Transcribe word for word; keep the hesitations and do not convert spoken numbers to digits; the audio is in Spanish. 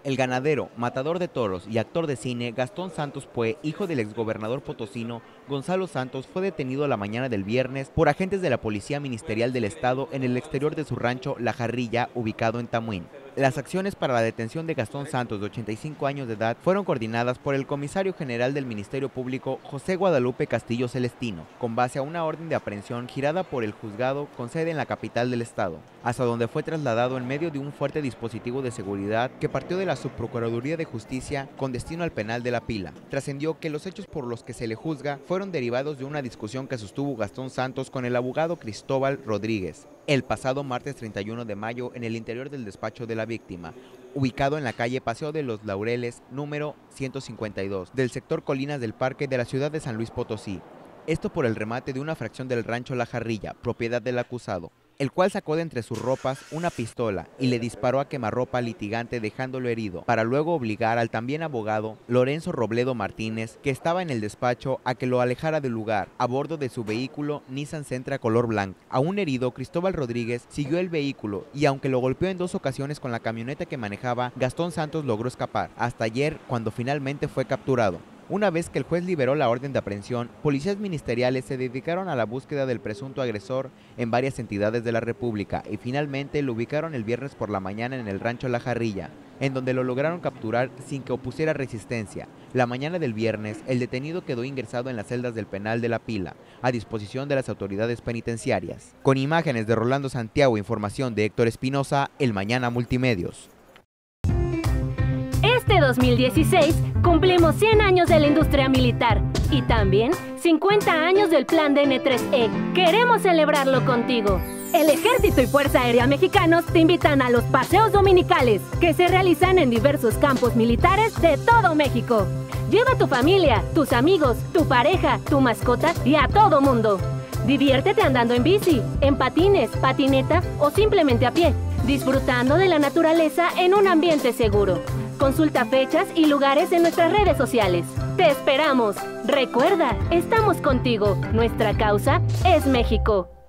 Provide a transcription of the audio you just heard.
El ganadero, matador de toros y actor de cine Gastón Santos Pue, hijo del exgobernador potosino Gonzalo Santos, fue detenido la mañana del viernes por agentes de la Policía Ministerial del Estado en el exterior de su rancho La Jarrilla, ubicado en Tamuín. Las acciones para la detención de Gastón Santos, de ochenta y cinco años de edad, fueron coordinadas por el comisario general del Ministerio Público, José Guadalupe Castillo Celestino, con base a una orden de aprehensión girada por el juzgado con sede en la capital del estado, hasta donde fue trasladado en medio de un fuerte dispositivo de seguridad que partió de la Subprocuraduría de Justicia con destino al penal de La Pila. Trascendió que los hechos por los que se le juzga fueron derivados de una discusión que sostuvo Gastón Santos con el abogado Cristóbal Rodríguez el pasado martes treinta y uno de mayo en el interior del despacho de la víctima, ubicado en la calle Paseo de los Laureles, número ciento cincuenta y dos, del sector Colinas del Parque de la ciudad de San Luis Potosí. Esto por el remate de una fracción del rancho La Jarrilla, propiedad del acusado, el cual sacó de entre sus ropas una pistola y le disparó a quemarropa al litigante dejándolo herido, para luego obligar al también abogado Lorenzo Robledo Martínez, que estaba en el despacho, a que lo alejara del lugar, a bordo de su vehículo Nissan Sentra color blanco. Aún herido, Cristóbal Rodríguez siguió el vehículo y aunque lo golpeó en dos ocasiones con la camioneta que manejaba, Gastón Santos logró escapar, hasta ayer cuando finalmente fue capturado. Una vez que el juez liberó la orden de aprehensión, policías ministeriales se dedicaron a la búsqueda del presunto agresor en varias entidades de la República y finalmente lo ubicaron el viernes por la mañana en el rancho La Jarrilla, en donde lo lograron capturar sin que opusiera resistencia. La mañana del viernes, el detenido quedó ingresado en las celdas del penal de La Pila, a disposición de las autoridades penitenciarias. Con imágenes de Rolando Santiago, información de Héctor Espinosa, El Mañana Multimedios. Este dos mil dieciséis cumplimos cien años de la industria militar y también cincuenta años del plan de N tres E. Queremos celebrarlo contigo. El Ejército y Fuerza Aérea Mexicanos te invitan a los paseos dominicales que se realizan en diversos campos militares de todo México. Lleva a tu familia, tus amigos, tu pareja, tu mascota y a todo mundo. Diviértete andando en bici, en patines, patineta o simplemente a pie, disfrutando de la naturaleza en un ambiente seguro. Consulta fechas y lugares en nuestras redes sociales. ¡Te esperamos! Recuerda, estamos contigo. Nuestra causa es México.